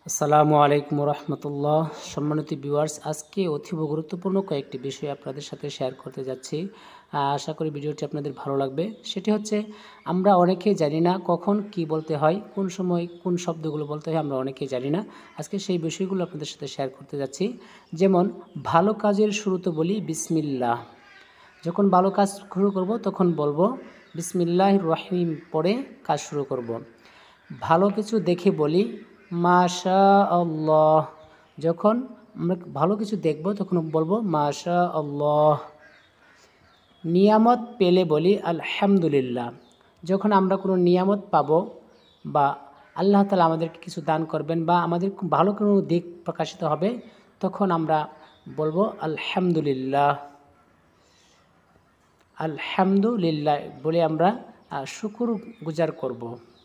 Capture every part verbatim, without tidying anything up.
আসসালামু আলাইকুম রহমতুল্লাহ। সম্মানিত ভিউয়ার্স, আজকে অতীব গুরুত্বপূর্ণ কয়েকটি বিষয় আপনাদের সাথে শেয়ার করতে যাচ্ছি। আশা করি ভিডিওটি আপনাদের ভালো লাগবে। সেটি হচ্ছে, আমরা অনেকেই জানি না কখন কি বলতে হয়, কোন সময় কোন শব্দগুলো বলতে হয়, আমরা অনেকেই জানি না। আজকে সেই বিষয়গুলো আপনাদের সাথে শেয়ার করতে যাচ্ছি। যেমন, ভালো কাজের শুরুতে বলি বিসমিল্লাহ। যখন ভালো কাজ শুরু করব তখন বলবো বিসমিল্লাহির রহিম পড়ে কাজ শুরু করব। ভালো কিছু দেখে বলি মাশা আল্লাহ। যখন আমরা ভালো কিছু দেখব তখন বলবো মাশা আল্লাহ। নিয়ামত পেলে বলি আলহামদুলিল্লাহ। যখন আমরা কোনো নিয়ামত পাবো বা আল্লাহ তাআলা আমাদেরকে কিছু দান করবেন বা আমাদের ভালো কোনো দিক প্রকাশিত হবে, তখন আমরা বলবো আলহামদুলিল্লাহ। আলহামদুলিল্লাহ বলে আমরা শুকর গুজার করব।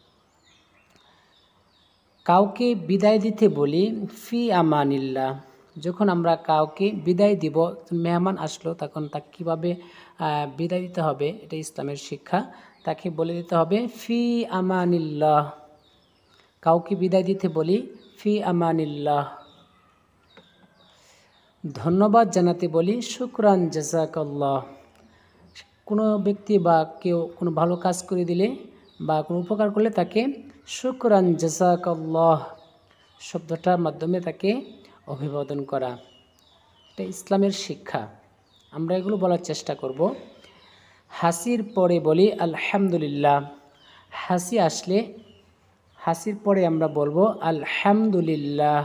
কাউকে বিদায় দিতে বলি ফি আমানিল্লাহ। যখন আমরা কাউকে বিদায় দিব, মেহমান আসলো, তখন তাকে কীভাবে বিদায় দিতে হবে, এটা ইসলামের শিক্ষা। তাকে বলে দিতে হবে ফি আমানিল্লাহ। কাউকে বিদায় দিতে বলি ফি আমানিল্লাহ। ধন্যবাদ জানাতে বলি শুকরান জাযাকাল্লাহ। কোনো ব্যক্তি বা কেউ কোনো ভালো কাজ করে দিলে বা কোনো উপকার করলে তাকে শুকরান জাযাকাল্লাহ শব্দটার মাধ্যমে তাকে অভিবাদন করা, এটা ইসলামের শিক্ষা। আমরা এগুলো বলার চেষ্টা করব। হাসির পরে বলি আলহামদুলিল্লাহ। হাসি আসলে হাসির পরে আমরা বলবো আলহামদুলিল্লাহ।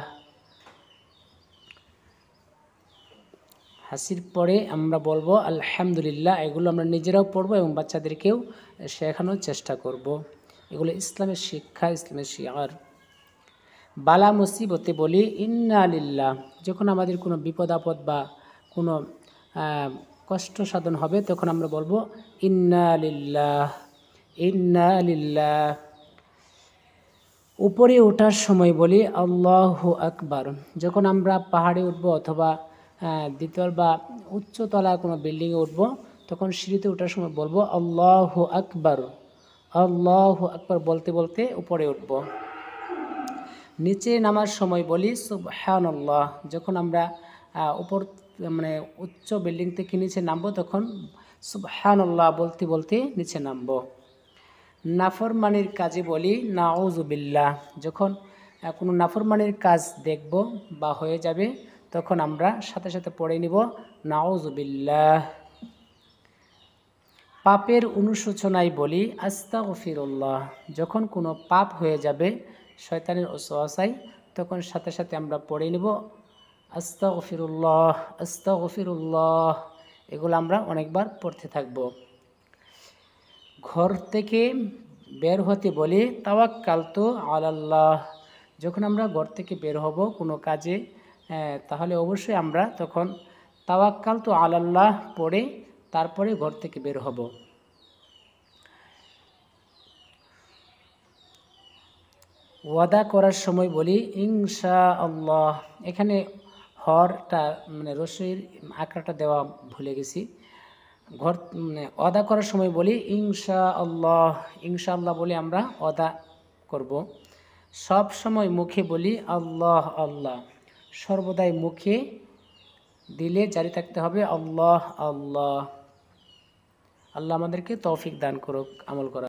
হাসির পরে আমরা বলবো আলহামদুলিল্লাহ। এগুলো আমরা নিজেরাও পড়বো এবং বাচ্চাদেরকেও শেখানোর চেষ্টা করব। এগুলো ইসলামের শিক্ষা, ইসলামের শিয়ার। বালা মুসিবতে বলি ইন্না লিল্লাহ। যখন আমাদের কোনো বিপদ আপদ বা কোনো কষ্ট সাধন হবে, তখন আমরা বলবো ইন্না লিল্লাহ, ইন্না লিল্লাহ। উপরে ওঠার সময় বলি আল্লাহু আকবার। যখন আমরা পাহাড়ে উঠব অথবা দ্বিতল বা উচ্চতলা কোনো বিল্ডিংয়ে উঠব, তখন সিঁড়িতে ওঠার সময় বলবো আল্লাহু আকবার, আল্লাহু আকবার বলতে বলতে উপরে উঠব। নিচে নামার সময় বলি সুবহানাল্লাহ। যখন আমরা উপর মানে উচ্চ বিল্ডিং থেকে নিচে নামবো, তখন সুবহানাল্লাহ বলতে বলতে নিচে নামবো। নাফরমানির কাজে বলি নাউযু বিল্লাহ। যখন কোনো নাফরমানির কাজ দেখব বা হয়ে যাবে, তখন আমরা সাথে সাথে পড়ে নিব নাউযু বিল্লাহ। পাপের অনুশোচনায় বলি আস্তাগফিরুল্লাহ। যখন কোনো পাপ হয়ে যাবে শয়তানের ওয়াসওয়াসায়, তখন সাথে সাথে আমরা পড়ে নিব আস্তাগফিরুল্লাহ, আস্তাগফিরুল্লাহ। এগুলো আমরা অনেকবার পড়তে থাকব। ঘর থেকে বের হতে বলি তাওয়াক্কালতু আলাল্লাহ। যখন আমরা ঘর থেকে বের হব কোনো কাজে, তাহলে অবশ্যই আমরা তখন তাওয়াক্কালতু আলাল্লাহ পড়ে তারপরে ঘর থেকে বের হব। ওয়াদা করার সময় বলি ইনশাআল্লাহ। এখানে হরটা মানে রসইর আকারটা দেওয়া ভুলে গেছি। ঘর মানে ওয়াদা করার সময় বলি ইনশাআল্লাহ, ইনশাআল্লাহ বলে আমরা ওয়াদা করব। সব সময় মুখে বলি আল্লাহ আল্লাহ। সর্বদাই মুখে দিলে জারি থাকতে হবে আল্লাহ আল্লাহ। আল্লাহ আমাদেরকে তৌফিক দান করুক আমল করা।